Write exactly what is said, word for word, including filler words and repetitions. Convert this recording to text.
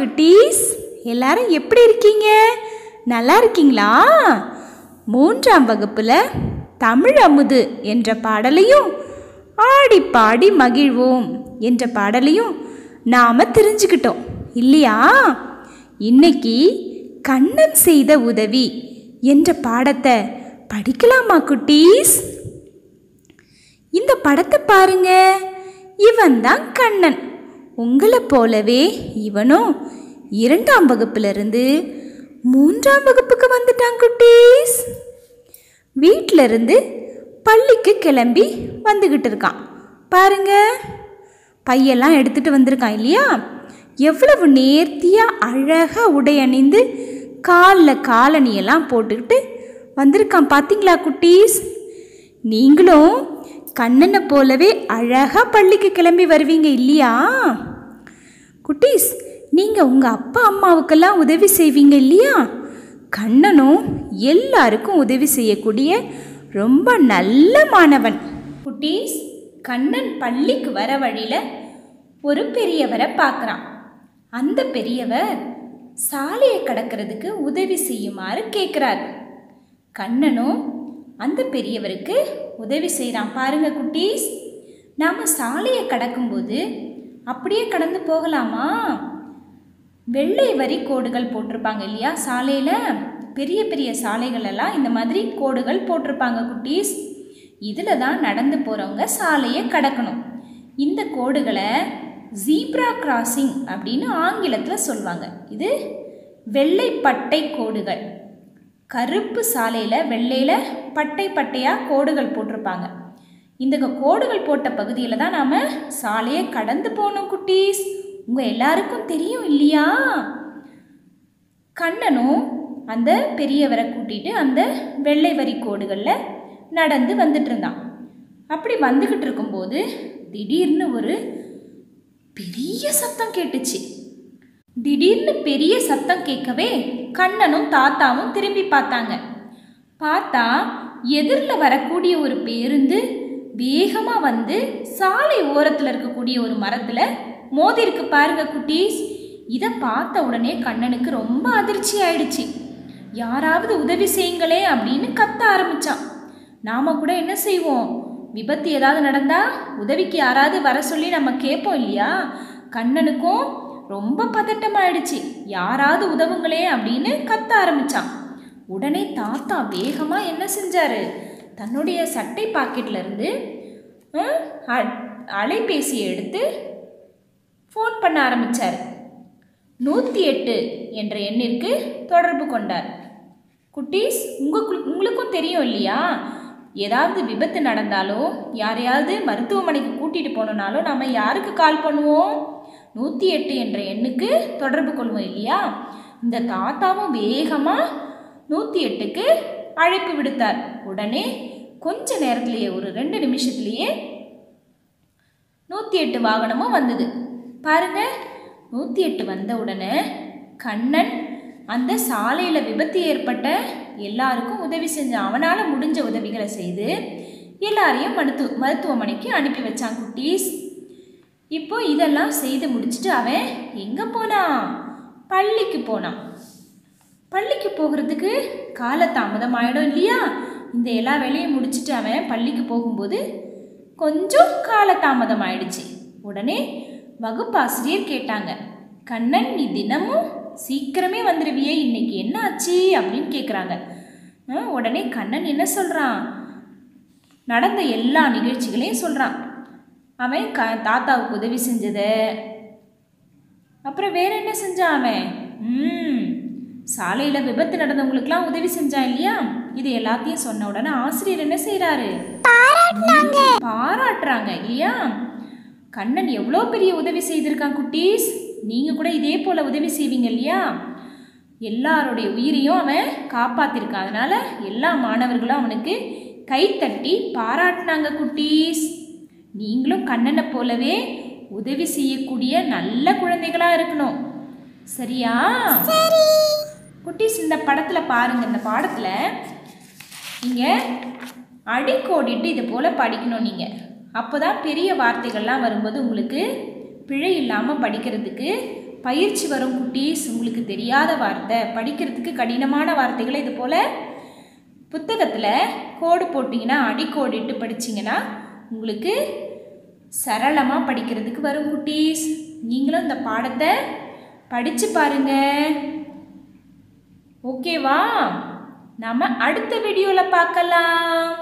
குட்டீஸ், எல்லாரும் எப்படி இருக்கீங்க? நல்லா இருக்கீங்களா? மூன்றாம் வகுப்புல தமிழ் அமுது என்ற பாடலையும் ஆடி பாடி மகிழ்வோம் என்ற பாடலையும் நாம தெரிஞ்சுக்கிட்டோம் இல்லையா? இன்னைக்கு கண்ணன் செய்த உதவி என்ற பாடத்தை படிக்கலாமா குட்டீஸ்? இந்த படத்தை பாருங்க. இவன் தான் கண்ணன். உங்களை போலவே இவனும் இரண்டாம் வகுப்பிலிருந்து மூன்றாம் வகுப்புக்கு வந்துட்டான் குட்டீஸ். வீட்டில இருந்து பள்ளிக்கு கிளம்பி வந்துகிட்டு இருக்கான். பாருங்க, பையெல்லாம் எடுத்துட்டு வந்திருக்கான் இல்லையா? எவ்வளவு நேர்த்தியா அழகா உடை அணிந்து காலில் காலணியெல்லாம் போட்டுக்கிட்டு வந்திருக்கான். பார்த்தீங்களா குட்டீஸ்? நீங்களும் கண்ணனை போலவே அழகா பள்ளிக்கு கிளம்பி வருவீங்க இல்லையா? குட்டீஸ், நீங்கள் உங்கள் அப்பா அம்மாவுக்கெல்லாம் உதவி செய்வீங்க இல்லையா? கண்ணனும் எல்லாருக்கும் உதவி செய்யக்கூடிய ரொம்ப நல்ல மாணவன். குட்டீஸ், கண்ணன் பள்ளிக்கு வர வழியில் ஒரு பெரியவரை பார்க்குறான். அந்த பெரியவர் சாலையை கடக்கிறதுக்கு உதவி செய்யுமாறு கேட்குறார். கண்ணனும் அந்த பெரியவருக்கு உதவி செய்கிறான். பாருங்க குட்டீஸ், நாம் சாலையை கடக்கும்போது அப்படியே கடந்து போகலாமா? வெள்ளை வரி கோடுகள் போட்டிருப்பாங்க இல்லையா? சாலையில் பெரிய பெரிய சாலைகள் எல்லாம் இந்த மாதிரி கோடுகள் போட்டிருப்பாங்க குட்டீஸ். இதில் தான் நடந்து போகிறவங்க சாலையை கடக்கணும். இந்த கோடுகளை ஜீப்ரா கிராசிங் அப்படின்னு ஆங்கிலத்தில் சொல்லுவாங்க. இது வெள்ளை பட்டை கோடுகள். கருப்பு சாலையில் வெள்ளையில் பட்டை பட்டையாக கோடுகள் போட்டிருப்பாங்க. இந்த கோடுகள் போட்ட பகுதியில் தான் நாம் சாலையை கடந்து போகணும் குட்டீஸ். உங்கள் எல்லாருக்கும் தெரியும் இல்லையா? கண்ணனும் அந்த பெரியவரை கூட்டிகிட்டு அந்த வெள்ளை வரி கோடுகளில் நடந்து வந்துட்டு இருந்தான். அப்படி வந்துக்கிட்டு இருக்கும்போது திடீர்னு ஒரு பெரிய சத்தம் கேட்டுச்சு. திடீர்னு பெரிய சத்தம் கேட்கவே கண்ணனும் தாத்தாவும் திரும்பி பார்த்தாங்க. பார்த்தா எதிரில் வரக்கூடிய ஒரு பேருந்து வேகமாக வந்து சாலை ஓரத்தில் இருக்கக்கூடிய ஒரு மரத்தில் மோதி இருக்கு. பாருங்க குட்டீஸ். இதை பார்த்த உடனே கண்ணனுக்கு ரொம்ப அதிர்ச்சி ஆயிடுச்சு. யாராவது உதவி செய்யுங்களே அப்படின்னு கத்த ஆரம்பிச்சான். நாம கூட என்ன செய்வோம்? விபத்து ஏதாவது நடந்தா உதவிக்கு யாராவது வர சொல்லி நம்ம கேட்போம் இல்லையா? கண்ணனுக்கும் ரொம்ப பதட்டமாயிடுச்சு. யாராவது உதவுங்களே அப்படின்னு கத்த ஆரம்பிச்சான். உடனே தாத்தா வேகமா என்ன செஞ்சாரு? தன்னுடைய சட்டை பாக்கெட்ல இருந்து அலைபேசியை எடுத்து ஃபோன் பண்ண ஆரம்பிச்சார். நூற்றி எட்டு என்ற எண்ணிற்கு தொடர்பு கொண்டார். குட்டீஸ், உங்களுக்கு உங்களுக்கும் தெரியும் இல்லையா? ஏதாவது விபத்து நடந்தாலோ யாரையாவது மருத்துவமனைக்கு கூட்டிகிட்டு போனோம்னாலோ நம்ம யாருக்கு கால் பண்ணுவோம்? நூற்றி எட்டு என்ற எண்ணுக்கு தொடர்பு கொள்வோம் இல்லையா? இந்த தாத்தாவும் வேகமாக நூற்றி எட்டுக்கு அழைப்பு விடுத்தார். உடனே கொஞ்ச நேரத்திலேயே, ஒரு ரெண்டு நிமிஷத்துலேயே நூற்றி எட்டு வாகனமும் வந்தது. பாருங்க, நூற்றி எட்டு வந்த உடனே கண்ணன் அந்த சாலையில் விபத்து ஏற்பட்ட எல்லாருக்கும் உதவி செஞ்சான். அவனால் முடிஞ்ச உதவிகளை செய்து எல்லாரையும் மருத்துவ மருத்துவமனைக்கு அனுப்பி வச்சான் குட்டீஸ். இப்போ இதெல்லாம் செய்து முடிச்சுட்டு அவன் எங்கே போனான்? பள்ளிக்கு போனான். பள்ளிக்கு போகிறதுக்கு காலதாமதம் ஆகிடும் இல்லையா? இந்த எல்லா வேலையும் முடிச்சுட்டு அவன் பள்ளிக்கு போகும்போது கொஞ்சம் காலதாமதம் ஆயிடுச்சு. உடனே வகுப்பாசிரியர் கேட்டாங்க, கண்ணன், நீ தினமும் சீக்கிரமே வந்துடுவியே, இன்னைக்கு என்ன ஆச்சு அப்படின்னு கேட்குறாங்க. உடனே கண்ணன் என்ன சொல்கிறான்? நடந்த எல்லா நிகழ்ச்சிகளையும் சொல்கிறான். அவன் க தாத்தாவுக்கு உதவி செஞ்சதை, அப்புறம் வேற என்ன செஞ்சான் அவன்? ம் சாலையில் விபத்து நடந்தவங்களுக்குலாம் உதவி செஞ்சான் இல்லையா? இது எல்லாத்தையும் சொன்ன உடனே ஆசிரியர் என்ன செய்கிறாரு? பாராட்டுறாங்க இல்லையா? கண்ணன் எவ்வளோ பெரிய உதவி செய்திருக்கான் குட்டீஸ். நீங்கள் கூட இதே போல் உதவி செய்வீங்க இல்லையா? எல்லாருடைய உயிரையும் அவன் காப்பாற்றிருக்கான். அதனால் எல்லா மாணவர்களும் அவனுக்கு கைத்தட்டி பாராட்டினாங்க குட்டீஸ். நீங்களும் கண்ணனை போலவே உதவி செய்யக்கூடிய நல்ல குழந்தைகளாக இருக்கணும். சரியா குட்டீஸ்? இந்த படத்தில் பாருங்கள். இந்த பாடத்தில் நீங்கள் அடிக்கோடிட்டு இது போல் படிக்கணும். நீங்கள் அப்போ தான் பெரிய வார்த்தைகள்லாம் வரும்போது உங்களுக்கு பிழை இல்லாமல் படிக்கிறதுக்கு பயிற்சி வரும் குட்டீஸ். உங்களுக்கு தெரியாத வார்த்தை, படிக்கிறதுக்கு கடினமான வார்த்தைகளை இது போல் புத்தகத்தில் கோடு போட்டிங்கன்னா, அடிக்கோடிட்டு படிச்சிங்கன்னா உங்களுக்கு சரளமாக படிக்கிறதுக்கு வரும் குட்டீஸ். நீங்களும் இந்த பாடத்தை படித்து பாருங்க. ஓகேவா? நாம் அடுத்த வீடியோவில் பார்க்கலாம்.